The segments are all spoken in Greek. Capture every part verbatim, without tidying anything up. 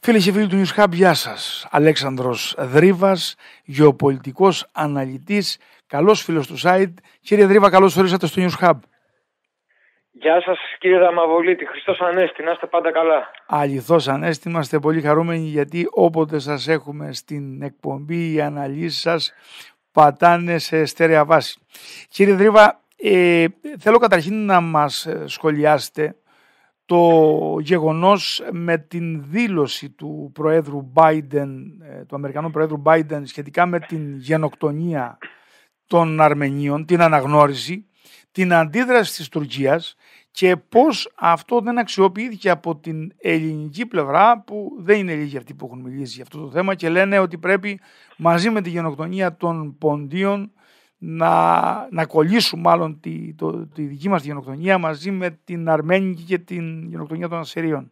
Φίλοι και φίλοι του News Hub, γεια σας. Αλέξανδρος Δρύβας, γεωπολιτικός αναλυτής, καλός φίλος του site. Κύριε Δρύβα, καλώς ορίσατε στο News Hub. Γεια σας κύριε Δαμαβολίτη, Χριστός Ανέστη, να είστε πάντα καλά. Αληθώς Ανέστη, είμαστε πολύ χαρούμενοι γιατί όποτε σας έχουμε στην εκπομπή οι αναλύσεις σας πατάνε σε στέρεα βάση. Κύριε Δρύβα, ε, θέλω καταρχήν να μας σχολιάσετε το γεγονός με την δήλωση του Προέδρου Biden, του Αμερικανού Προέδρου Biden σχετικά με την γενοκτονία των Αρμενίων, την αναγνώριση, την αντίδραση της Τουρκίας και πώς αυτό δεν αξιοποιήθηκε από την ελληνική πλευρά, που δεν είναι λίγοι αυτοί που έχουν μιλήσει για αυτό το θέμα και λένε ότι πρέπει μαζί με τη γενοκτονία των Ποντίων να, να κολλήσουν μάλλον τη, το, τη δική μας γενοκτονία μαζί με την Αρμένικη και την γενοκτονία των Ασσυρίων.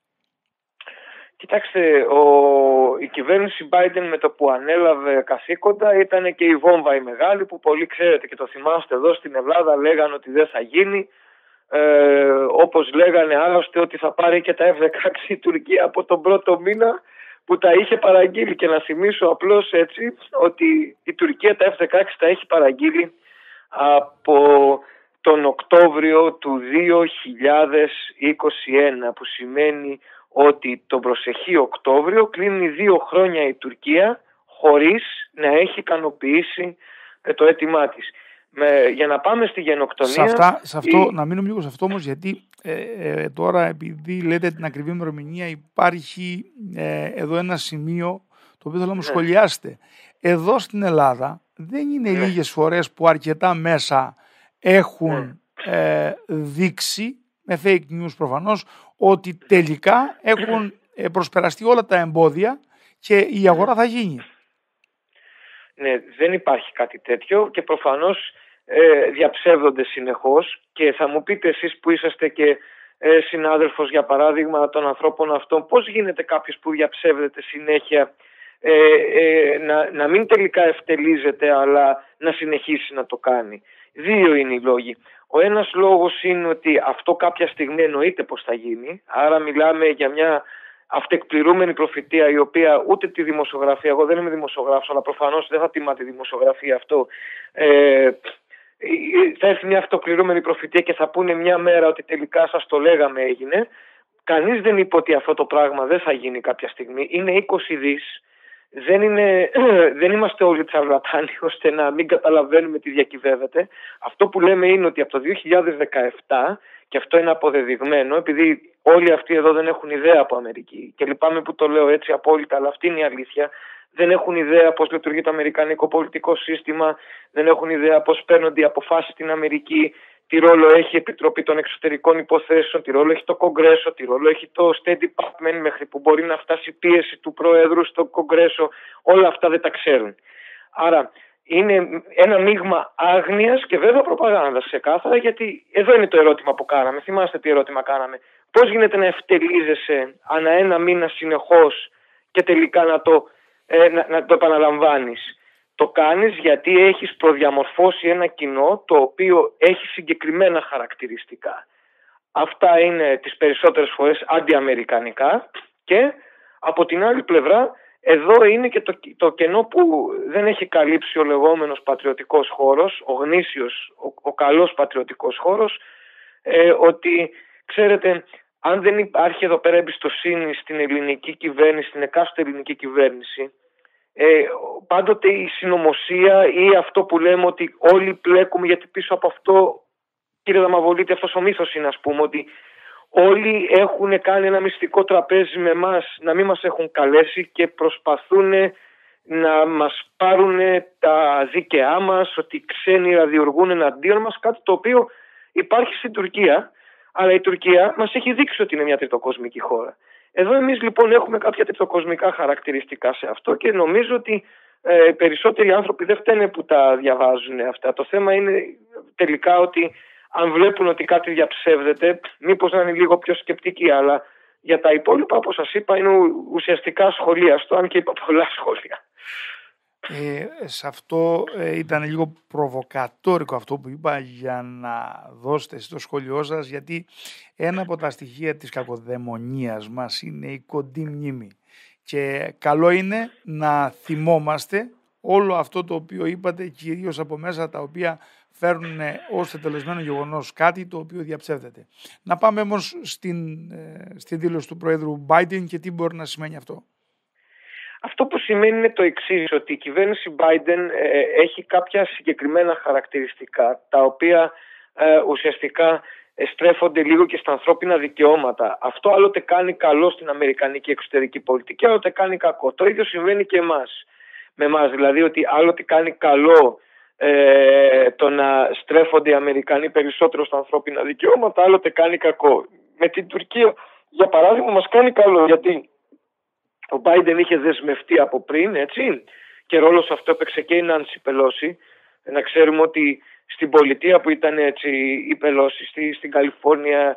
Κοιτάξτε, ο, η κυβέρνηση Biden με το που ανέλαβε καθήκοντα ήταν και η βόμβα η μεγάλη που πολύ ξέρετε και το θυμάστε εδώ στην Ελλάδα, λέγανε ότι δεν θα γίνει, ε, όπως λέγανε άλλωστε ότι θα πάρει και τα εφ δεκαέξι η Τουρκία από τον πρώτο μήνα που τα είχε παραγγείλει. Και να θυμίσω απλώς έτσι ότι η Τουρκία τα εφ δεκαέξι τα έχει παραγγείλει από τον Οκτώβριο του δύο χιλιάδες είκοσι ένα, που σημαίνει ότι τον προσεχή Οκτώβριο κλείνει δύο χρόνια η Τουρκία χωρίς να έχει ικανοποιήσει το αίτημά της. Με, για να πάμε στη γενοκτονία... Σε, αυτά, σε αυτό, η... να μείνουμε λίγο σε αυτό όμως, γιατί ε, ε, τώρα επειδή λέτε την ακριβή ημερομηνία υπάρχει ε, εδώ ένα σημείο το οποίο θέλω να μου ναι. σχολιάσετε. Εδώ στην Ελλάδα δεν είναι ναι. λίγες φορές που αρκετά μέσα έχουν ναι. ε, δείξει, με fake news προφανώς, ότι τελικά έχουν προσπεραστεί όλα τα εμπόδια και η αγορά θα γίνει. Ναι, δεν υπάρχει κάτι τέτοιο και προφανώς ε, διαψεύδονται συνεχώς και θα μου πείτε εσείς που είσαστε και ε, συνάδελφος για παράδειγμα των ανθρώπων αυτών, πώς γίνεται κάποιος που διαψεύδεται συνέχεια ε, ε, να, να μην τελικά ευτελίζεται αλλά να συνεχίσει να το κάνει. Δύο είναι οι λόγοι. Ο ένας λόγος είναι ότι αυτό κάποια στιγμή εννοείται πως θα γίνει, άρα μιλάμε για μια αυτεκπληρούμενη προφητεία η οποία ούτε τη δημοσιογραφία, εγώ δεν είμαι δημοσιογράφος αλλά προφανώς δεν θα τιμά τη δημοσιογραφία αυτό, ε, θα έρθει μια αυτοκπληρούμενη προφητεία και θα πούνε μια μέρα ότι τελικά σας το λέγαμε έγινε. Κανείς δεν είπε ότι αυτό το πράγμα δεν θα γίνει κάποια στιγμή, είναι είκοσι δις. Δεν, είναι, δεν είμαστε όλοι τσαρλατάνοι ώστε να μην καταλαβαίνουμε τι διακυβεύεται. Αυτό που λέμε είναι ότι από το δύο χιλιάδες δεκαεπτά, και αυτό είναι αποδεδειγμένο, επειδή όλοι αυτοί εδώ δεν έχουν ιδέα από Αμερική και λυπάμαι που το λέω έτσι απόλυτα, αλλά αυτή είναι η αλήθεια, δεν έχουν ιδέα πώς λειτουργεί το αμερικανικό πολιτικό σύστημα, δεν έχουν ιδέα πώς παίρνονται οι αποφάσεις στην Αμερική, τι ρόλο έχει η Επιτροπή των Εξωτερικών Υποθέσεων, τι ρόλο έχει το Κογκρέσο, τι ρόλο έχει το State Department, μέχρι που μπορεί να φτάσει η πίεση του Προέδρου στο Κογκρέσο. Όλα αυτά δεν τα ξέρουν. Άρα είναι ένα μείγμα άγνοιας και βέβαια προπαγάνδας ξεκάθαρα, γιατί εδώ είναι το ερώτημα που κάναμε. Θυμάστε τι ερώτημα κάναμε. Πώς γίνεται να ευτελίζεσαι ανά ένα μήνα συνεχώς και τελικά να το, ε, να, να το επαναλαμβάνεις. Το κάνεις γιατί έχεις προδιαμορφώσει ένα κοινό το οποίο έχει συγκεκριμένα χαρακτηριστικά. Αυτά είναι τις περισσότερες φορές αντιαμερικανικά και από την άλλη πλευρά εδώ είναι και το, το κενό που δεν έχει καλύψει ο λεγόμενος πατριωτικός χώρος, ο γνήσιος, ο, ο καλός πατριωτικός χώρος, ε, ότι ξέρετε αν δεν υπάρχει εδώ πέρα εμπιστοσύνη στην ελληνική κυβέρνηση, στην εκάστοτε ελληνική κυβέρνηση, Ε, πάντοτε η συνωμοσία ή αυτό που λέμε ότι όλοι πλέκουμε, γιατί πίσω από αυτό κύριε Δαμαβολίτη αυτός ο μύθος είναι, ας πούμε, ότι όλοι έχουν κάνει ένα μυστικό τραπέζι με εμάς, να μην μας έχουν καλέσει και προσπαθούν να μας πάρουν τα δίκαιά μας, ότι οι ξένοι ραδιοργούν εναντίον μας, κάτι το οποίο υπάρχει στην Τουρκία, αλλά η Τουρκία μας έχει δείξει ότι είναι μια τριτοκοσμική χώρα. Εδώ εμείς λοιπόν έχουμε κάποια τριτοκοσμικά χαρακτηριστικά σε αυτό και νομίζω ότι ε, περισσότεροι άνθρωποι δεν φταίνε που τα διαβάζουν αυτά. Το θέμα είναι τελικά ότι αν βλέπουν ότι κάτι διαψεύδεται, μήπως να είναι λίγο πιο σκεπτικοί, αλλά για τα υπόλοιπα όπως σας είπα είναι ουσιαστικά σχολίαστο, αν και είπα πολλά σχόλια. Ε, σε αυτό ε, ήταν λίγο προβοκατόρικο αυτό που είπα για να δώσετε στο σχόλιο σας, γιατί ένα από τα στοιχεία της κακοδαιμονίας μας είναι η κοντή μνήμη και καλό είναι να θυμόμαστε όλο αυτό το οποίο είπατε, κυρίως από μέσα τα οποία φέρνουν ως τελεσμένο γεγονός κάτι το οποίο διαψεύδεται. Να πάμε όμως στην, ε, στη δήλωση του Προέδρου Biden και τι μπορεί να σημαίνει αυτό. Αυτό που σημαίνει είναι το εξής, ότι η κυβέρνηση Biden ε, έχει κάποια συγκεκριμένα χαρακτηριστικά, τα οποία ε, ουσιαστικά στρέφονται λίγο και στα ανθρώπινα δικαιώματα. Αυτό άλλοτε κάνει καλό στην αμερικανική εξωτερική πολιτική, άλλοτε κάνει κακό. Το ίδιο συμβαίνει και εμάς. Με εμάς, δηλαδή ότι άλλοτε κάνει καλό ε, το να στρέφονται οι Αμερικανοί περισσότερο στα ανθρώπινα δικαιώματα, άλλοτε κάνει κακό. Με την Τουρκία, για παράδειγμα, μας κάνει καλό, γιατί ο Biden είχε δεσμευτεί από πριν, έτσι, και ρόλο σε αυτό έπαιξε και η Νάνση Πελόση. Να ξέρουμε ότι στην πολιτεία που ήταν έτσι η Πελόση, στη, στην Καλιφόρνια,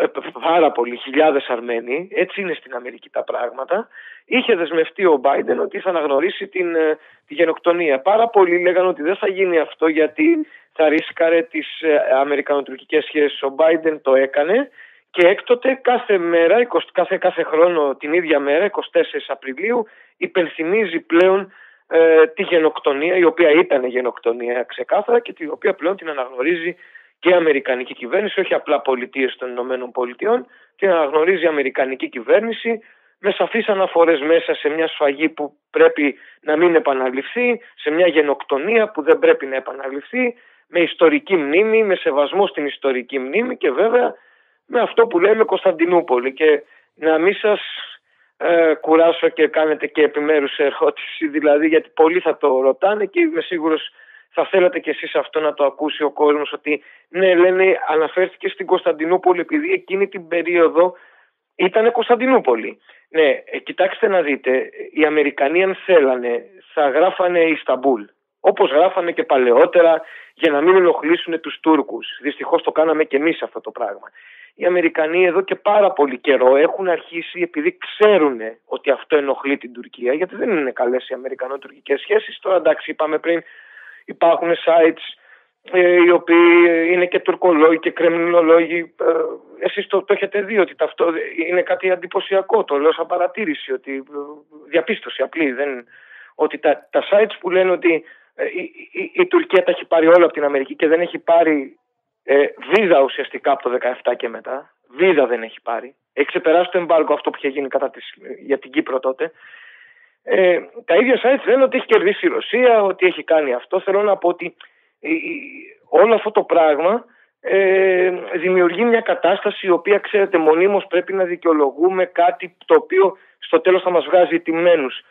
πάρα πολλοί, χιλιάδες Αρμένοι, έτσι είναι στην Αμερική τα πράγματα, είχε δεσμευτεί ο Biden ότι θα αναγνωρίσει την, τη γενοκτονία. Πάρα πολλοί λέγανε ότι δεν θα γίνει αυτό γιατί θα ρίσκαρε τις αμερικανοτουρκικές σχέσεις. Ο Biden το έκανε. Και έκτοτε κάθε μέρα, κάθε, κάθε χρόνο την ίδια μέρα, εικοστή τέταρτη Απριλίου, υπενθυμίζει πλέον ε, τη γενοκτονία, η οποία ήταν γενοκτονία ξεκάθαρα και την οποία πλέον την αναγνωρίζει και η Αμερικανική κυβέρνηση, όχι απλά πολιτείες των Ηνωμένων Πολιτειών, την αναγνωρίζει η Αμερικανική κυβέρνηση με σαφείς αναφορές μέσα σε μια σφαγή που πρέπει να μην επαναληφθεί, σε μια γενοκτονία που δεν πρέπει να επαναληφθεί, με ιστορική μνήμη, με σεβασμό στην ιστορική μνήμη και βέβαια με αυτό που λέμε Κωνσταντινούπολη. Και να μην σας ε, κουράσω και κάνετε και επιμέρους ερώτηση, δηλαδή, γιατί πολλοί θα το ρωτάνε και είμαι σίγουρος θα θέλατε κι εσείς αυτό να το ακούσει ο κόσμος, ότι ναι, λένε, αναφέρθηκε στην Κωνσταντινούπολη επειδή εκείνη την περίοδο ήταν Κωνσταντινούπολη. Ναι, ε, κοιτάξτε να δείτε, οι Αμερικανοί αν θέλανε θα γράφανε Ισταμπούλ, όπως γράφανε και παλαιότερα, για να μην ενοχλήσουν τους Τούρκους. Δυστυχώς το κάναμε και εμείς αυτό το πράγμα. Οι Αμερικανοί εδώ και πάρα πολύ καιρό έχουν αρχίσει, επειδή ξέρουν ότι αυτό ενοχλεί την Τουρκία, γιατί δεν είναι καλές οι αμερικανο-τουρκικές σχέσεις. Τώρα εντάξει, είπαμε πριν, υπάρχουν sites ε, οι οποίοι είναι και τουρκολόγοι και κρεμλινολόγοι. Ε, εσείς το, το έχετε δει ότι αυτό είναι κάτι εντυπωσιακό. Το λέω σαν παρατήρηση, ότι ε, διαπίστωση απλή. Δεν, ότι τα, τα sites που λένε ότι ε, η, η, η Τουρκία τα έχει πάρει όλα από την Αμερική και δεν έχει πάρει ε, βίζα ουσιαστικά από το δεκαεπτά και μετά. Βίζα δεν έχει πάρει. Έχει ξεπεράσει το εμπάργκο αυτό που είχε γίνει κατά της, για την Κύπρο τότε. Ε, τα ίδια sites λένε ότι έχει κερδίσει η Ρωσία, ότι έχει κάνει αυτό. Θέλω να πω ότι ε, όλο αυτό το πράγμα ε, δημιουργεί μια κατάσταση η οποία, ξέρετε, μονίμως πρέπει να δικαιολογούμε κάτι το οποίο στο τέλος θα μας βγάζει τιμμένους.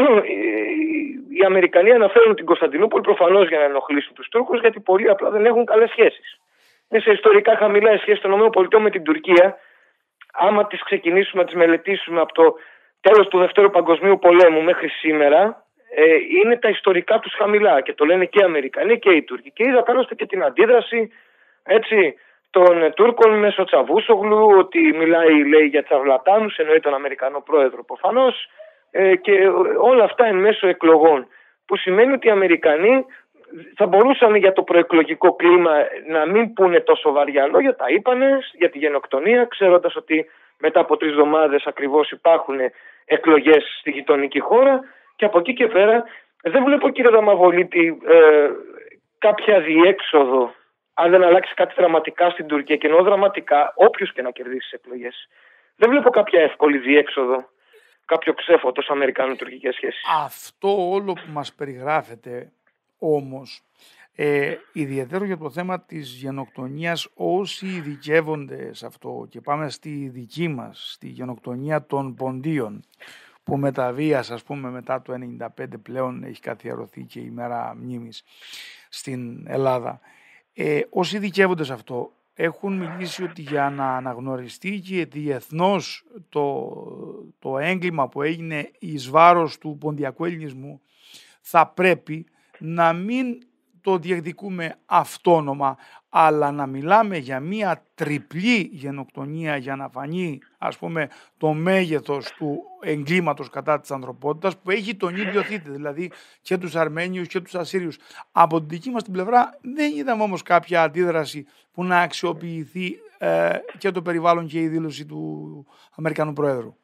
Οι Αμερικανοί αναφέρουν την Κωνσταντινούπολη προφανώς για να ενοχλήσουν τους Τούρκους, γιατί πολύ απλά δεν έχουν καλές σχέσεις. Είναι σε ιστορικά χαμηλά οι σχέσεις των ΗΠΑ με την Τουρκία. Άμα τις ξεκινήσουμε να τις μελετήσουμε από το τέλος του Δευτέρου Παγκοσμίου Πολέμου μέχρι σήμερα, ε, είναι τα ιστορικά τους χαμηλά και το λένε και οι Αμερικανοί και οι Τούρκοι. Και είδα άλλωστε και την αντίδραση, έτσι, των Τούρκων μέσω Τσαβούσογλου, ότι μιλάει, λέει, για τσαβλατάνους, εννοεί τον Αμερικανό πρόεδρο προφανώς, ε, και όλα αυτά εν μέσω εκλογών. Που σημαίνει ότι οι Αμερικανοί θα μπορούσαν για το προεκλογικό κλίμα να μην πούνε τόσο βαριά λόγια, τα είπανε για τη γενοκτονία, ξέροντας ότι μετά από τρεις εβδομάδες ακριβώς υπάρχουν εκλογές στη γειτονική χώρα, και από εκεί και πέρα δεν βλέπω, κύριε Δαμαβολίτη, ε, κάποια διέξοδο αν δεν αλλάξει κάτι δραματικά στην Τουρκία, και εννοώ δραματικά όποιος και να κερδίσει τις εκλογές. Δεν βλέπω κάποια εύκολη διέξοδο, κάποιο ξέφωτο στις αμερικανο-τουρκικές σχέσεις. Αυτό όλο που μας περιγράφεται όμως, ε, ιδιαίτερο για το θέμα της γενοκτονίας, όσοι ειδικεύονται σε αυτό, και πάμε στη δική μας, στη γενοκτονία των Ποντίων, που με τα βίας, ας πούμε, μετά το ενενήντα πέντε πλέον έχει καθιερωθεί και η μέρα μνήμης στην Ελλάδα. Ε, όσοι ειδικεύονται σε αυτό έχουν μιλήσει ότι για να αναγνωριστεί και διεθνώς το, το έγκλημα που έγινε εις βάρος του ποντιακού ελληνισμού, θα πρέπει να μην το διεκδικούμε αυτόνομα, αλλά να μιλάμε για μία τριπλή γενοκτονία για να φανεί, ας πούμε, το μέγεθος του εγκλήματος κατά της ανθρωπότητας που έχει τον ίδιο θήτη, δηλαδή και τους Αρμένιους και τους Ασσύριους. Από την δική μας την πλευρά δεν είδαμε όμως κάποια αντίδραση που να αξιοποιηθεί ε, και το περιβάλλον και η δήλωση του Αμερικανού Προέδρου.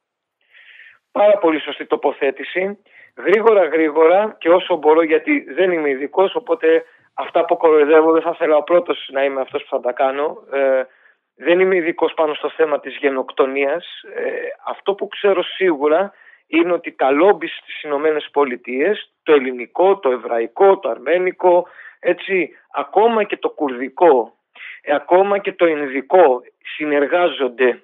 Πάρα πολύ σωστή τοποθέτηση. Γρήγορα γρήγορα και όσο μπορώ, γιατί δεν είμαι ειδικός, οπότε αυτά που κοροϊδεύω δεν θα ήθελα ο πρώτος να είμαι αυτός που θα τα κάνω. Ε, δεν είμαι ειδικός πάνω στο θέμα της γενοκτονίας. Ε, αυτό που ξέρω σίγουρα είναι ότι τα λόμπι στις Ηνωμένες Πολιτείες, το ελληνικό, το εβραϊκό, το αρμένικο, έτσι, ακόμα και το κουρδικό, ε, ακόμα και το ινδικό συνεργάζονται.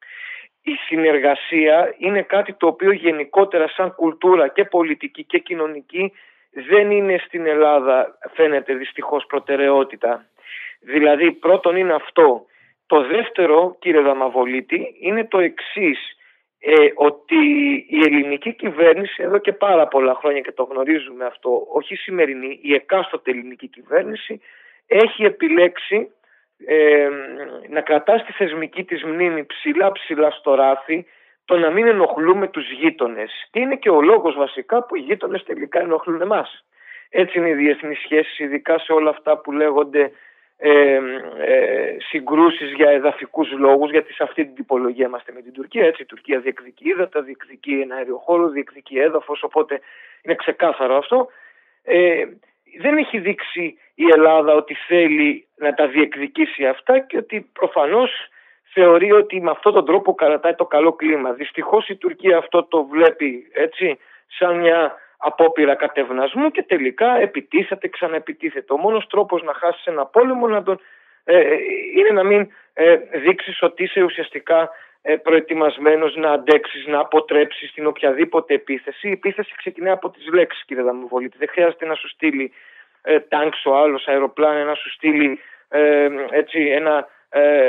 Η συνεργασία είναι κάτι το οποίο γενικότερα σαν κουλτούρα και πολιτική και κοινωνική δεν είναι στην Ελλάδα, φαίνεται δυστυχώς, προτεραιότητα. Δηλαδή πρώτον είναι αυτό. Το δεύτερο, κύριε Δαμαβολίτη, είναι το εξής, ε, ότι η ελληνική κυβέρνηση εδώ και πάρα πολλά χρόνια, και το γνωρίζουμε αυτό, όχι η σημερινή, η εκάστοτε ελληνική κυβέρνηση έχει επιλέξει Ε, να κρατά στη θεσμική της μνήμη ψηλά ψηλά στο ράφι το να μην ενοχλούμε τους γείτονες. Και είναι και ο λόγος βασικά που οι γείτονες τελικά ενοχλούν εμάς. Έτσι είναι οι διεθνείς σχέσεις, ειδικά σε όλα αυτά που λέγονται ε, ε, συγκρούσεις για εδαφικούς λόγους, γιατί σε αυτή την τυπολογία είμαστε με την Τουρκία. Έτσι, η Τουρκία διεκδικεί ύδατα, διεκδικεί ένα αεριοχώρο, διεκδικεί έδαφος, οπότε είναι ξεκάθαρο αυτό. Ε, δεν έχει δείξει η Ελλάδα ότι θέλει να τα διεκδικήσει αυτά και ότι προφανώς θεωρεί ότι με αυτόν τον τρόπο κρατάει το καλό κλίμα. Δυστυχώς η Τουρκία αυτό το βλέπει, έτσι, σαν μια απόπειρα κατευνασμού και τελικά επιτίθεται, ξαναεπιτίθεται. Ο μόνος τρόπος να χάσεις ένα πόλεμο να τον, ε, είναι να μην ε, δείξεις ότι είσαι ουσιαστικά ε, προετοιμασμένος να αντέξεις, να αποτρέψεις την οποιαδήποτε επίθεση. Η επίθεση ξεκινάει από τις λέξεις, κύριε Δαμοβολίτη. Δεν χρειάζεται να σου στείλει ε, τάγκς ο άλλος, αεροπλάνα, να σου στείλει ε, έτσι, ένα, ε,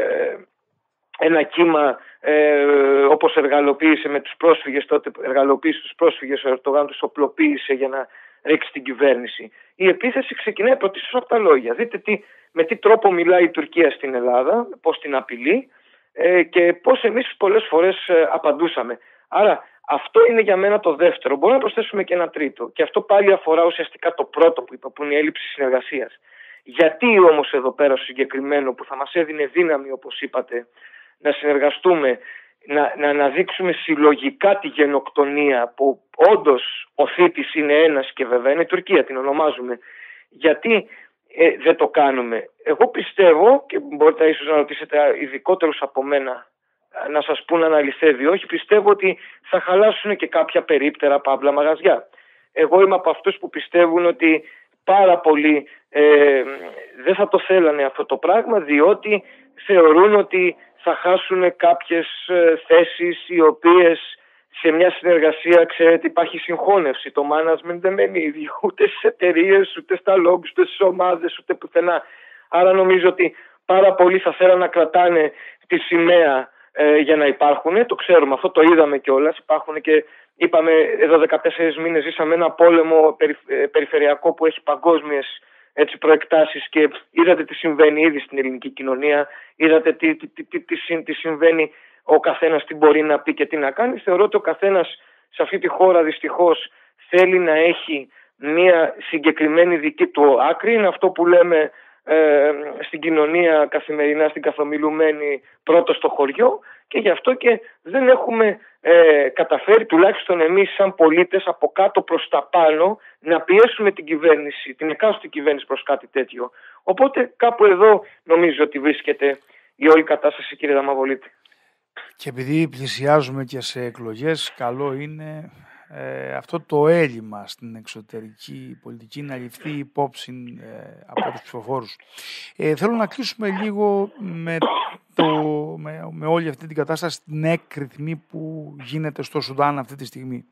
ένα κύμα ε, όπως εργαλοποίησε με τους πρόσφυγες τότε, εργαλοποίησε τους πρόσφυγες, ο Ερντογάν τους οπλοποίησε για να ρίξει την κυβέρνηση. Η επίθεση ξεκινάει πρωτίστως από τα λόγια. Δείτε τι, με τι τρόπο μιλάει η Τουρκία στην Ελλάδα, πώς την απειλεί ε, και πώς εμείς πολλές φορές ε, απαντούσαμε. Άρα αυτό είναι για μένα το δεύτερο. Μπορούμε να προσθέσουμε και ένα τρίτο. Και αυτό πάλι αφορά ουσιαστικά το πρώτο που είπα, που είναι η έλλειψη συνεργασίας. Γιατί όμως εδώ πέρα στο συγκεκριμένο που θα μας έδινε δύναμη, όπως είπατε, να συνεργαστούμε, να, να αναδείξουμε συλλογικά τη γενοκτονία που όντως ο θήτης είναι ένας και βέβαια είναι η Τουρκία, την ονομάζουμε. Γιατί ε, δεν το κάνουμε? Εγώ πιστεύω, και μπορείτε ίσως να ρωτήσετε ειδικότερους από μένα να σας πούν αν αληθεύει όχι, πιστεύω ότι θα χαλάσουν και κάποια περίπτερα παύλα μαγαζιά. Εγώ είμαι από αυτούς που πιστεύουν ότι πάρα πολλοί ε, δεν θα το θέλανε αυτό το πράγμα, διότι θεωρούν ότι θα χάσουν κάποιες ε, θέσεις οι οποίες σε μια συνεργασία, ξέρετε, υπάρχει συγχώνευση. Το management δεν μένει ίδιο ούτε στις εταιρείες, ούτε στα lobbies, ούτε στις ομάδες, ούτε πουθενά. Άρα νομίζω ότι πάρα πολλοί θα θέλουν να κρατάνε τη σημαία ε, για να υπάρχουν. Το ξέρουμε, αυτό το είδαμε κιόλας. Υπάρχουν και είπαμε εδώ δεκατέσσερις μήνες ζήσαμε ένα πόλεμο περι, ε, περιφερειακό που έχει παγκόσμιες έτσι, προεκτάσεις και είδατε τι συμβαίνει ήδη στην ελληνική κοινωνία. Είδατε τι, τι, τι, τι, τι, τι συμβαίνει, ο καθένας τι μπορεί να πει και τι να κάνει. Θεωρώ ότι ο καθένας σε αυτή τη χώρα δυστυχώς θέλει να έχει μια συγκεκριμένη δική του άκρη. Είναι αυτό που λέμε ε, στην κοινωνία καθημερινά, στην καθομιλουμένη, πρώτο στο χωριό, και γι' αυτό και δεν έχουμε ε, καταφέρει, τουλάχιστον εμείς σαν πολίτες, από κάτω προς τα πάνω να πιέσουμε την κυβέρνηση, την εκάστοτε κυβέρνηση προς κάτι τέτοιο. Οπότε κάπου εδώ νομίζω ότι βρίσκεται η όλη κατάσταση, κύριε Δαμαβολίτη. Και επειδή πλησιάζουμε και σε εκλογές, καλό είναι ε, αυτό το έλλειμμα στην εξωτερική πολιτική να ληφθεί υπόψη ε, από τους ψηφοφόρους. Ε, θέλω να κλείσουμε λίγο με, το, με, με όλη αυτή την κατάσταση, την έκρηθμη που γίνεται στο Σουδάν αυτή τη στιγμή.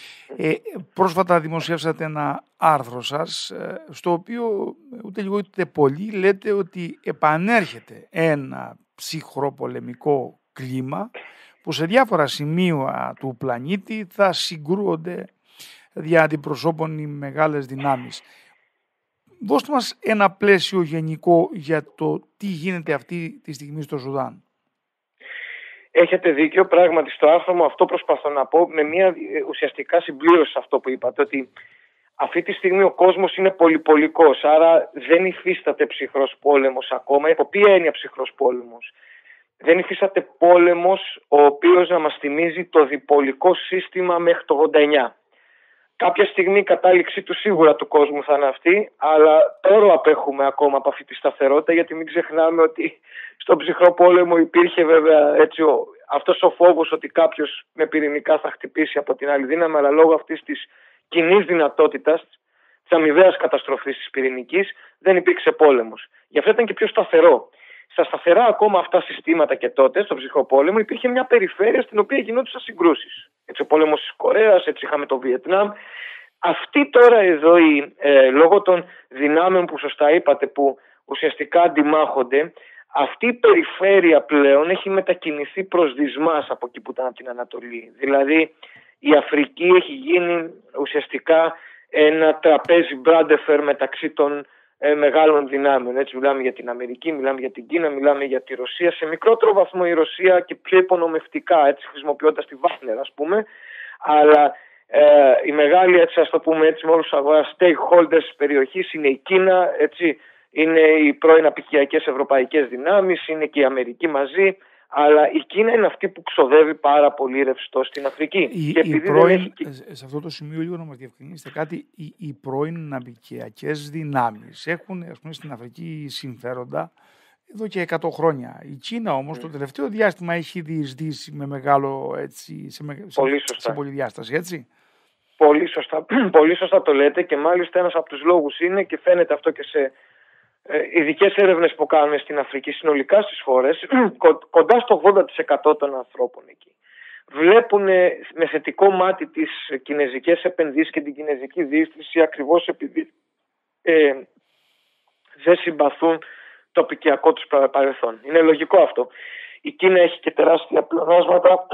Ε, πρόσφατα δημοσιεύσατε ένα άρθρο σας, ε, στο οποίο ούτε λίγο ούτε πολύ λέτε ότι επανέρχεται ένα ψυχροπολεμικό κλίμα που σε διάφορα σημεία του πλανήτη θα συγκρούονται δια αντιπροσώπων οι μεγάλες δυνάμεις. δώστε μας ένα πλαίσιο γενικό για το τι γίνεται αυτή τη στιγμή στο Σουδάν. Έχετε δίκιο, πράγματι στο άρθρο μου αυτό προσπαθώ να πω με μια ουσιαστικά συμπλήρωση σε αυτό που είπατε, ότι αυτή τη στιγμή ο κόσμος είναι πολυπολικός, άρα δεν υφίσταται ψυχρός πόλεμος ακόμα. Υπό ποια έννοια ψυχρός πόλεμος? Δεν υφίσταται πόλεμος ο οποίος να μας θυμίζει το διπολικό σύστημα μέχρι το ογδόντα εννιά. Κάποια στιγμή η κατάληξή του σίγουρα του κόσμου θα είναι αυτή, αλλά τώρα απέχουμε ακόμα από αυτή τη σταθερότητα, γιατί μην ξεχνάμε ότι στον ψυχρό πόλεμο υπήρχε βέβαια έτσι, ο, αυτός ο φόβος ότι κάποιος με πυρηνικά θα χτυπήσει από την άλλη δύναμη, αλλά λόγω αυτής της κοινής δυνατότητας, της αμοιβαίας καταστροφής της πυρηνικής, δεν υπήρξε πόλεμος. Γι' αυτό ήταν και πιο σταθερό. Στα σταθερά ακόμα αυτά συστήματα και τότε, στον ψυχρό πόλεμο, υπήρχε μια περιφέρεια στην οποία γινόντουσαν συγκρούσεις. Έτσι, ο πόλεμος της Κορέας, έτσι είχαμε το Βιετνάμ. Αυτή τώρα εδώ, η, ε, λόγω των δυνάμεων που σωστά είπατε, που ουσιαστικά αντιμάχονται, αυτή η περιφέρεια πλέον έχει μετακινηθεί προς δυσμάς από εκεί που ήταν από την Ανατολή. Δηλαδή η Αφρική έχει γίνει ουσιαστικά ένα τραπέζι μπράντεφερ μεταξύ των ε, μεγάλων δυνάμεων. Έτσι μιλάμε για την Αμερική, μιλάμε για την Κίνα, μιλάμε για τη Ρωσία. Σε μικρότερο βαθμό η Ρωσία και πιο υπονομευτικά, έτσι χρησιμοποιώντας τη Βάγνερ ας πούμε. Αλλά ε, η μεγάλη, έτσι ας το πούμε έτσι με όλους τους αγοράς, stakeholders της περιοχής είναι η Κίνα, έτσι, είναι οι πρώην απικιακές ευρωπαϊκές δυνάμεις, είναι και η Αμερική μαζί. Αλλά η Κίνα είναι αυτή που ξοδεύει πάρα πολύ ρευστό στην Αφρική. Η, και η πρώην, έχει... Σε αυτό το σημείο λίγο να μας διευκρινίσετε κάτι, οι, οι πρώην απικιακές δυνάμεις έχουν ας πούμε, στην Αφρική συμφέροντα εδώ και εκατό χρόνια. Η Κίνα όμως mm. το τελευταίο διάστημα έχει διεισδύσει με μεγάλο, έτσι, σε, με, πολύ σε, σε πολυδιάσταση, έτσι. Πολύ σωστά, πολύ σωστά το λέτε και μάλιστα ένας από τους λόγους είναι και φαίνεται αυτό και σε ειδικές έρευνες που κάνουμε στην Αφρική συνολικά στις χώρες, κοντά στο ογδόντα τοις εκατό των ανθρώπων εκεί βλέπουν με θετικό μάτι τις κινεζικές επενδύσεις και την κινεζική διείσδυση ακριβώς επειδή ε, δεν συμπαθούν το απικιακό τους παρελθόν. Είναι λογικό αυτό. Η Κίνα έχει και τεράστια πλεονάσματα,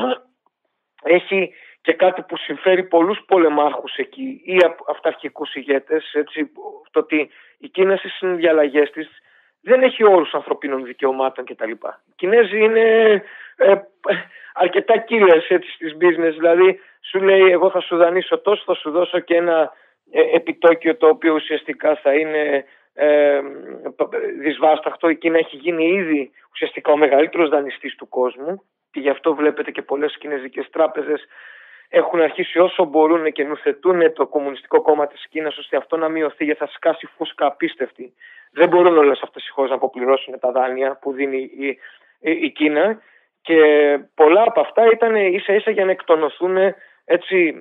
έχει και κάτι που συμφέρει πολλούς πολεμάρχους εκεί ή αυταρχικούς ηγέτες, έτσι, το ότι η Κίνα στις συνδιαλλαγές της δεν έχει όρους ανθρωπίνων δικαιωμάτων κτλ. Οι Κινέζοι είναι ε, αρκετά killers έτσι στις business, δηλαδή σου λέει εγώ θα σου δανείσω τόσο, θα σου δώσω και ένα ε, επιτόκιο το οποίο ουσιαστικά θα είναι ε, δυσβάσταχτο. Η Κίνα έχει γίνει ήδη ουσιαστικά ο μεγαλύτερος δανειστής του κόσμου και γι' αυτό βλέπετε και πολλές κινέζικες τράπεζες έχουν αρχίσει όσο μπορούν και νουθετούν το Κομμουνιστικό Κόμμα της Κίνας ώστε αυτό να μειωθεί, γιατί θα σκάσει φούσκα απίστευτη. Δεν μπορούν όλες αυτές οι χώρες να αποπληρώσουν τα δάνεια που δίνει η, η, η Κίνα και πολλά από αυτά ήταν ίσα ίσα για να εκτονωθούν, έτσι,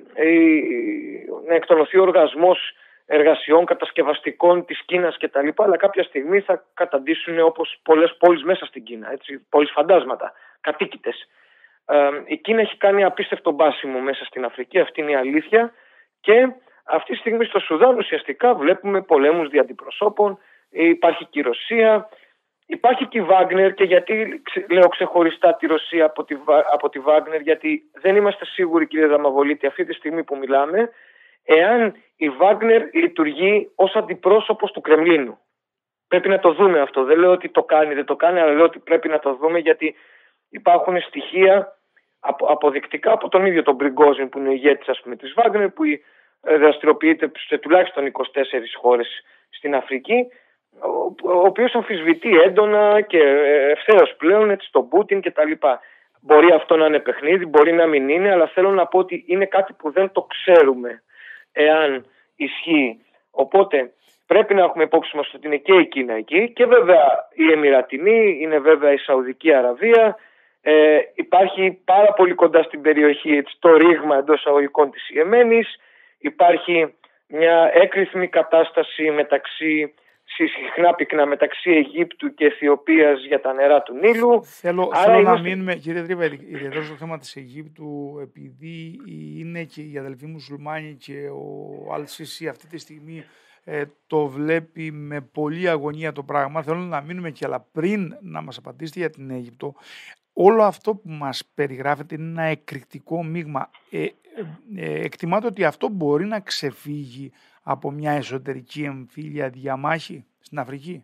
να εκτονωθεί ο οργασμός εργασιών κατασκευαστικών της Κίνας κτλ. Αλλά κάποια στιγμή θα καταντήσουν όπως πολλές πόλεις μέσα στην Κίνα, έτσι, πόλεις φαντάσματα, κατοίκητες. Ε, η Κίνα έχει κάνει απίστευτο μπάσιμο μέσα στην Αφρική, αυτή είναι η αλήθεια, και αυτή τη στιγμή στο Σουδάν ουσιαστικά βλέπουμε πολέμους δια αντιπροσώπων, υπάρχει και η Ρωσία, υπάρχει και η Βάγνερ. Και γιατί λέω ξεχωριστά τη Ρωσία από τη, από τη Βάγνερ? Γιατί δεν είμαστε σίγουροι, κύριε Δαμαβολίτη, αυτή τη στιγμή που μιλάμε, εάν η Βάγνερ λειτουργεί ως αντιπρόσωπος του Κρεμλίνου. Πρέπει να το δούμε αυτό. Δεν λέω ότι το κάνει, δεν το κάνει, αλλά λέω ότι πρέπει να το δούμε, γιατί υπάρχουν στοιχεία αποδεικτικά από τον ίδιο τον Πριγκόζιν που είναι ο ηγέτης ας πούμε, της Βάγνερ, που δραστηριοποιείται σε τουλάχιστον είκοσι τέσσερις χώρες στην Αφρική, ο οποίος αμφισβητεί έντονα και ευθέως πλέον έτσι, τον Πούτιν κτλ. Μπορεί αυτό να είναι παιχνίδι, μπορεί να μην είναι, αλλά θέλω να πω ότι είναι κάτι που δεν το ξέρουμε εάν ισχύει. Οπότε πρέπει να έχουμε υπόψη μας ότι είναι και η Κίνα εκεί και βέβαια η Εμιρατινή, είναι βέβαια η Σαουδική Αραβία. Ε, υπάρχει πάρα πολύ κοντά στην περιοχή έτσι, το ρήγμα εντός αγωγικών της Ιεμένης. Υπάρχει μια έκρηθμη κατάσταση μεταξύ, συχνά πυκνά μεταξύ Αιγύπτου και Αιθιοπίας για τα νερά του Νείλου. Θέλω, Άρα θέλω είμαστε... να μείνουμε, κύριε Τρίβα, ιδιαίτερα στο θέμα της Αιγύπτου, επειδή είναι και οι αδελφοί μουσουλμάνοι και ο Αλ-Σισί αυτή τη στιγμή ε, το βλέπει με πολλή αγωνία το πράγμα. Θέλω να μείνουμε και, αλλά πριν να μας απαντήσετε για την Αίγυπτο, όλο αυτό που μας περιγράφεται είναι ένα εκρηκτικό μείγμα. Ε, ε, ε, εκτιμάτε ότι αυτό μπορεί να ξεφύγει από μια εσωτερική εμφύλια διαμάχη στην Αφρική?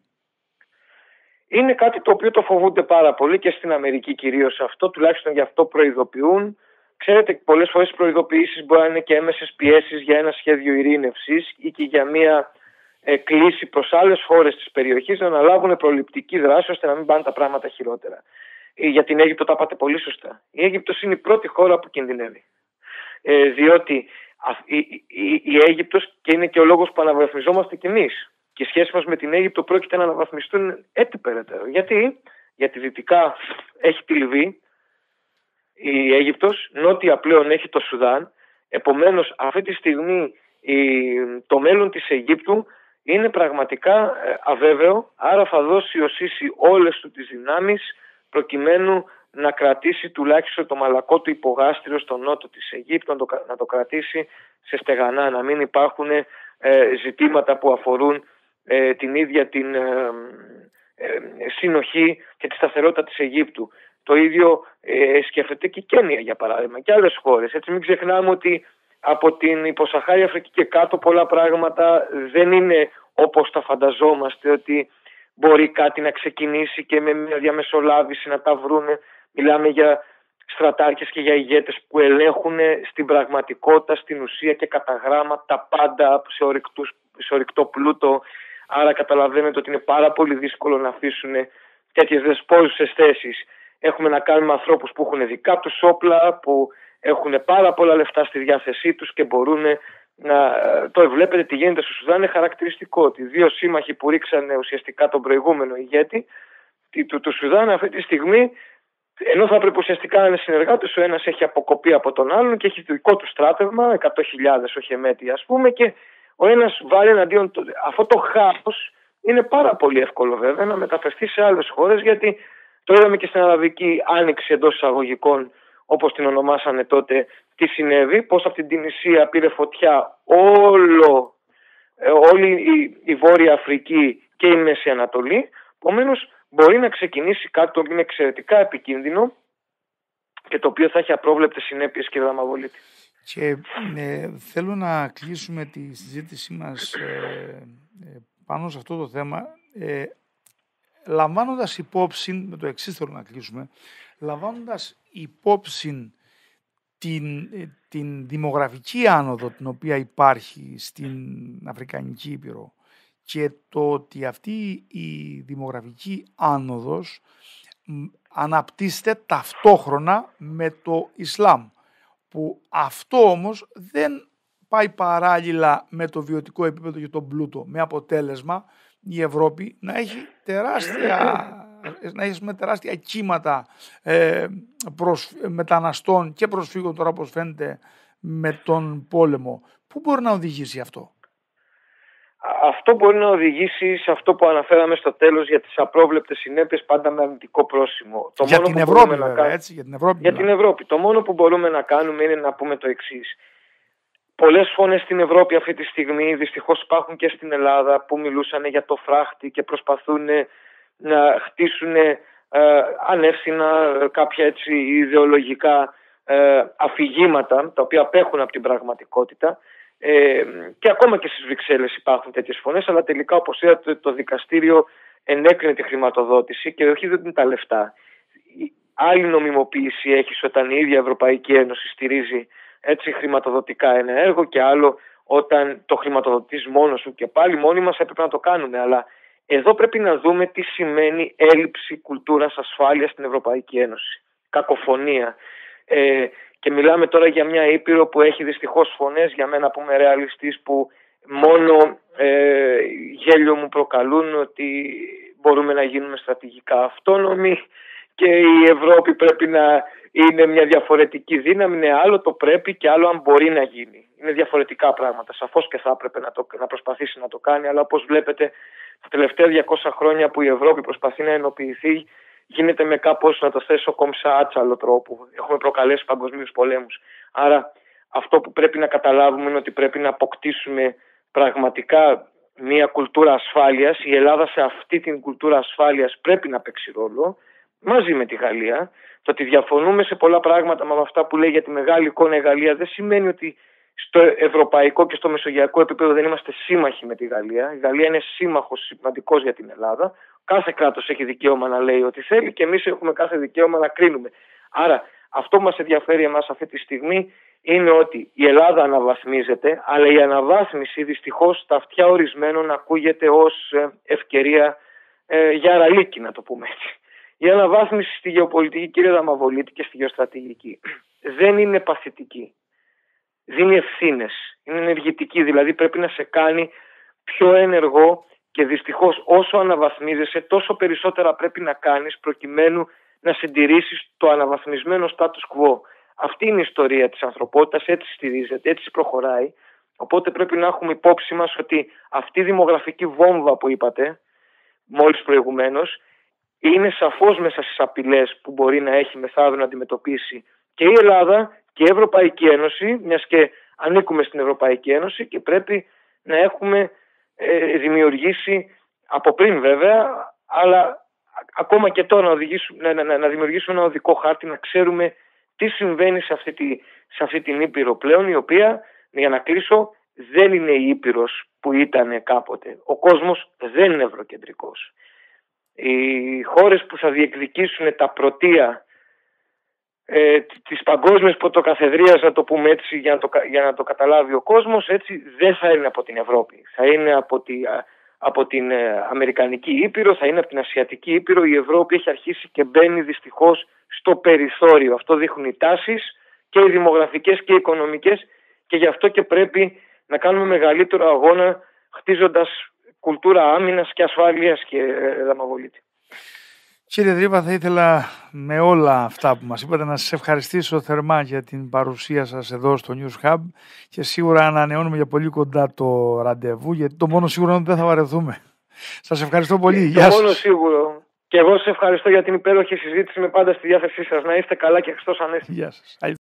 Είναι κάτι το οποίο το φοβούνται πάρα πολύ και στην Αμερική κυρίως αυτό, τουλάχιστον γι' αυτό προειδοποιούν. Ξέρετε, πολλές φορές οι προειδοποιήσεις μπορεί να είναι και έμεσες πιέσεις για ένα σχέδιο ειρήνευσης ή και για μια ε, κλίση προς άλλες χώρες της περιοχής να αναλάβουν προληπτική δράση ώστε να μην πάνε τα πράγματα χειρότερα. Ε, για την Αίγυπτο τα είπατε πολύ σωστά. Η Αίγυπτος είναι η πρώτη χώρα που κινδυνεύει. Ε, διότι α, η, η, η Αίγυπτος, και είναι και ο λόγος που αναβαθμιζόμαστε κι εμείς, και οι σχέσεις μας με την Αίγυπτο πρόκειται να αναβαθμιστούν έτσι περαιτέρω. Γιατί? Γιατί δυτικά έχει τη Λιβύη, η Αίγυπτος, νότια πλέον έχει το Σουδάν. Επομένως αυτή τη στιγμή η, το μέλλον της Αιγύπτου είναι πραγματικά αβέβαιο, άρα θα δώσει ο Σίση όλες του τις δυνάμεις προκειμένου να κρατήσει τουλάχιστον το μαλακό του υπογάστριο στο νότο της Αιγύπτου, να το, να το κρατήσει σε στεγανά, να μην υπάρχουν ε, ζητήματα που αφορούν ε, την ίδια την ε, ε, συνοχή και τη σταθερότητα της Αιγύπτου. Το ίδιο ε, σκέφτεται και η Κένια, για παράδειγμα, και άλλες χώρες. Έτσι μην ξεχνάμε ότι από την υποσαχάρια Αφρική και κάτω πολλά πράγματα δεν είναι όπως τα φανταζόμαστε, ότι μπορεί κάτι να ξεκινήσει και με μια διαμεσολάβηση να τα βρούνε. Μιλάμε για στρατάρχες και για ηγέτες που ελέγχουν στην πραγματικότητα, στην ουσία και κατά γράμμα τα πάντα σε, ορυκτούς, σε ορυκτό πλούτο. Άρα καταλαβαίνετε ότι είναι πάρα πολύ δύσκολο να αφήσουν τέτοιες δεσπόζουσες θέσεις. Έχουμε να κάνουμε ανθρώπους που έχουν δικά τους όπλα, που έχουν πάρα πολλά λεφτά στη διάθεσή τους και μπορούν να... Το βλέπετε τι γίνεται στο Σουδάν, είναι χαρακτηριστικό ότι δύο σύμμαχοι που ρίξανε ουσιαστικά τον προηγούμενο ηγέτη του, του Σουδάν αυτή τη στιγμή, ενώ θα πρέπει ουσιαστικά να είναι συνεργάτες, ο ένας έχει αποκοπεί από τον άλλον και έχει το δικό του στράτευμα, εκατό χιλιάδες όχι εμέτη ας πούμε, και ο ένας βάλει εναντίον. Αυτό το χάος είναι πάρα πολύ εύκολο βέβαια να μεταφερθεί σε άλλες χώρες, γιατί το είδαμε και στην Αραβική Άνοιξη εντός εισαγωγικών, όπως την ονομάσανε τότε, τι συνέβη, πώς από την Τινησία πήρε φωτιά όλο, όλη η, η Βόρεια Αφρική και η Μέση Ανατολή. Επομένως μπορεί να ξεκινήσει κάτι το οποίο είναι εξαιρετικά επικίνδυνο και το οποίο θα έχει απρόβλεπτες συνέπειες, κύριε Δαμαβολίτη. Και ε, θέλω να κλείσουμε τη συζήτησή μας ε, ε, πάνω σε αυτό το θέμα, ε, λαμβάνοντας υπόψη, με το εξής θέλω να κλείσουμε, λαμβάνοντας υπόψη την, την δημογραφική άνοδο την οποία υπάρχει στην Αφρικανική Ήπειρο και το ότι αυτή η δημογραφική άνοδος αναπτύσσεται ταυτόχρονα με το Ισλάμ, που αυτό όμως δεν πάει παράλληλα με το βιωτικό επίπεδο και τον πλούτο, με αποτέλεσμα η Ευρώπη να έχει τεράστια, να έχει με τεράστια κύματα ε, προσ, μεταναστών και προσφύγων, τώρα όπως φαίνεται με τον πόλεμο. Πού μπορεί να οδηγήσει αυτό? Αυτό μπορεί να οδηγήσει σε αυτό που αναφέραμε στο τέλος, για τις απρόβλεπτες συνέπειες, πάντα με αρνητικό πρόσημο. Το για, μόνο την που Ευρώπη, να βέβαια, κάνουμε... έτσι, για την Ευρώπη. Για την Ευρώπη. Το μόνο που μπορούμε να κάνουμε είναι να πούμε το εξής. Πολλές φωνές στην Ευρώπη αυτή τη στιγμή, δυστυχώς υπάρχουν και στην Ελλάδα, που μιλούσαν για το φράχτη και προσπαθούν να χτίσουν ε, ανεύθυνα κάποια έτσι ιδεολογικά ε, αφηγήματα, τα οποία απέχουν από την πραγματικότητα. Ε, και ακόμα και στις Βρυξέλλες υπάρχουν τέτοιες φωνές, αλλά τελικά, όπως είδατε, το δικαστήριο ενέκρινε τη χρηματοδότηση και όχι δεν είναι τα λεφτά. Άλλη νομιμοποίηση έχει όταν η ίδια Ευρωπαϊκή Ένωση στηρίζει έτσι χρηματοδοτικά ένα έργο, και άλλο όταν το χρηματοδοτείς μόνος σου, και πάλι μόνοι μας έπρεπε να το κάνουμε. Αλλά εδώ πρέπει να δούμε τι σημαίνει έλλειψη κουλτούρας ασφάλειας στην Ευρωπαϊκή Ένωση. Κακοφωνία. Ε, και μιλάμε τώρα για μια Ήπειρο που έχει δυστυχώς φωνές, για μένα που είμαι ρεαλιστής, που μόνο ε, γέλιο μου προκαλούν, ότι μπορούμε να γίνουμε στρατηγικά αυτόνομοι και η Ευρώπη πρέπει να είναι μια διαφορετική δύναμη. Είναι άλλο το πρέπει και άλλο αν μπορεί να γίνει. Είναι διαφορετικά πράγματα. Σαφώς και θα έπρεπε να, το, να προσπαθήσει να το κάνει, αλλά όπως βλέπετε τα τελευταία διακόσια χρόνια που η Ευρώπη προσπαθεί να ενοποιηθεί, γίνεται με κάπως, να το θέσω κομψά, άτσαλο τρόπο. Έχουμε προκαλέσει παγκοσμίους πολέμους. Άρα αυτό που πρέπει να καταλάβουμε είναι ότι πρέπει να αποκτήσουμε πραγματικά μια κουλτούρα ασφάλειας. Η Ελλάδα σε αυτή την κουλτούρα ασφάλειας πρέπει να παίξει ρόλο, μαζί με τη Γαλλία. Το ότι διαφωνούμε σε πολλά πράγματα με αυτά που λέει για τη μεγάλη εικόνα η Γαλλία δεν σημαίνει ότι στο ευρωπαϊκό και στο μεσογειακό επίπεδο δεν είμαστε σύμμαχοι με τη Γαλλία. Η Γαλλία είναι σύμμαχος σημαντικός για την Ελλάδα. Κάθε κράτος έχει δικαίωμα να λέει ό,τι θέλει και εμείς έχουμε κάθε δικαίωμα να κρίνουμε. Άρα αυτό που μας ενδιαφέρει εμάς αυτή τη στιγμή είναι ότι η Ελλάδα αναβαθμίζεται, αλλά η αναβάθμιση δυστυχώς στα αυτιά ορισμένων ακούγεται ως ευκαιρία ε, για ραλίκι, να το πούμε έτσι. Η αναβάθμιση στη γεωπολιτική, κύριε Δαμαβολίτη, και στη γεωστρατηγική δεν είναι παθητική. Δίνει ευθύνες, είναι ενεργητική, δηλαδή πρέπει να σε κάνει πιο ενεργό και δυστυχώς όσο αναβαθμίζεσαι τόσο περισσότερα πρέπει να κάνεις προκειμένου να συντηρήσεις το αναβαθμισμένο status quo. Αυτή είναι η ιστορία της ανθρωπότητας, έτσι στηρίζεται, έτσι προχωράει. Οπότε πρέπει να έχουμε υπόψη μας ότι αυτή η δημογραφική βόμβα που είπατε μόλις προηγουμένως είναι σαφώς μέσα στις απειλές που μπορεί να έχει μεθαύριο να αντιμετωπίσει και η Ελλάδα και η Ευρωπαϊκή Ένωση, μιας και ανήκουμε στην Ευρωπαϊκή Ένωση και πρέπει να έχουμε ε, δημιουργήσει από πριν βέβαια, αλλά ακόμα και τώρα να, οδηγήσουμε, να, να, να δημιουργήσουμε ένα οδικό χάρτη, να ξέρουμε τι συμβαίνει σε αυτή, τη, σε αυτή την Ήπειρο πλέον, η οποία, για να κλείσω, δεν είναι η Ήπειρος που ήταν κάποτε. Ο κόσμος δεν είναι ευρωκεντρικός. Οι χώρες που θα διεκδικήσουν τα πρωτεία ε, της παγκόσμιας πρωτοκαθεδρίας, να το πούμε έτσι για να το, για να το καταλάβει ο κόσμος, έτσι δεν θα είναι από την Ευρώπη. Θα είναι από, τη, από την Αμερικανική Ήπειρο, θα είναι από την Ασιατική Ήπειρο. Η Ευρώπη έχει αρχίσει και μπαίνει δυστυχώς στο περιθώριο. Αυτό δείχνουν οι τάσεις και οι δημογραφικές και οι οικονομικές και γι' αυτό και πρέπει να κάνουμε μεγαλύτερο αγώνα χτίζοντας κουλτούρα άμυνας και ασφάλειας και Δαμαβολίτη. Κύριε Δρύβα, θα ήθελα με όλα αυτά που μας είπατε να σας ευχαριστήσω θερμά για την παρουσία σας εδώ στο News Hub και σίγουρα ανανεώνουμε για πολύ κοντά το ραντεβού, γιατί το μόνο σίγουρο είναι ότι δεν θα βαρεθούμε. Σας ευχαριστώ πολύ. Το Γεια μόνο σας. σίγουρο. Και εγώ σας ευχαριστώ για την υπέροχη συζήτηση. Είμαι πάντα στη διάθεσή σας. Να είστε καλά και Χριστός Ανέστη. Γεια σας.